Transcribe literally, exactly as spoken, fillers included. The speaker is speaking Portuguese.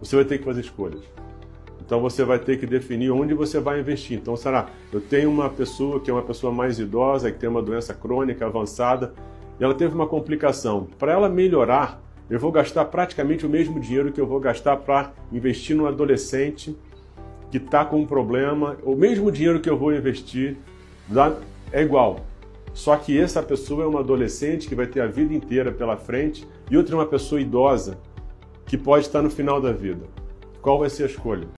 você vai ter que fazer escolhas. Então você vai ter que definir onde você vai investir. Então, será, eu tenho uma pessoa que é uma pessoa mais idosa, que tem uma doença crônica avançada, e ela teve uma complicação. Para ela melhorar, eu vou gastar praticamente o mesmo dinheiro que eu vou gastar para investir num adolescente que está com um problema. O mesmo dinheiro que eu vou investir é igual. Só que essa pessoa é uma adolescente que vai ter a vida inteira pela frente e outra é uma pessoa idosa que pode estar no final da vida. Qual vai ser a escolha?